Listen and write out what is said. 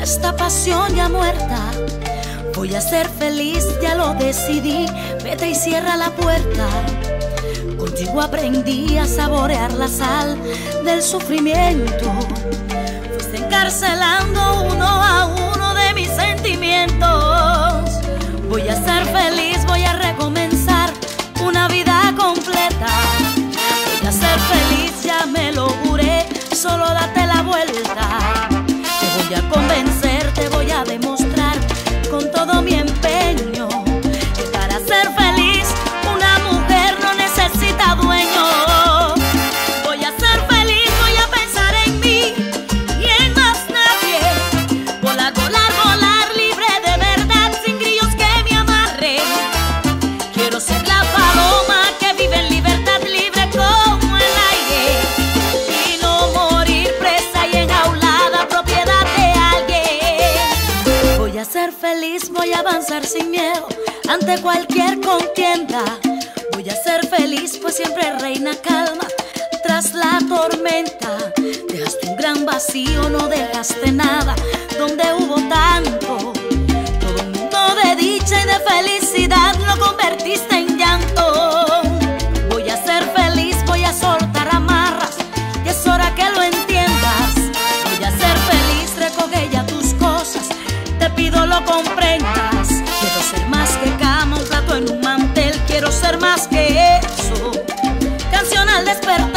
esta pasión ya muerta. Voy a ser feliz, ya lo decidí. Vete y cierra la puerta. Contigo aprendí a saborear la sal del sufrimiento. Fuiste encarcelando uno a uno de mis sentimientos. Voy a ser feliz, voy a recomenzar una vida completa. Voy a ser feliz, ya me lo juré, solo date la vuelta. Te voy a convencer, te voy a demostrar con todo mi empeño que para ser feliz una mujer no necesita dueño. Voy a ser feliz, voy a pensar en mí y en más nadie. Volar, volar, volar, libre de verdad, sin grillos que me amarren. Quiero ser la paloma que vive en libertad, libre como el aire, y no morir presa y enjaulada, propiedad de alguien. Voy a ser feliz, voy a avanzar sin miedo ante cualquier contienda. Voy a ser feliz, pues siempre reina calma tras la tormenta. Dejaste un gran vacío, no dejaste nada donde hubo tanto. Todo un mundo de dicha y de felicidad lo convertiste en llanto. Voy a ser feliz, voy a soltar amarras, y es hora que lo entiendas. Voy a ser feliz, recoge ya tus cosas, te pido lo comprendas. Quiero ser más que cama, un plato en un mantel, quiero ser más que eso. Canción al despertar.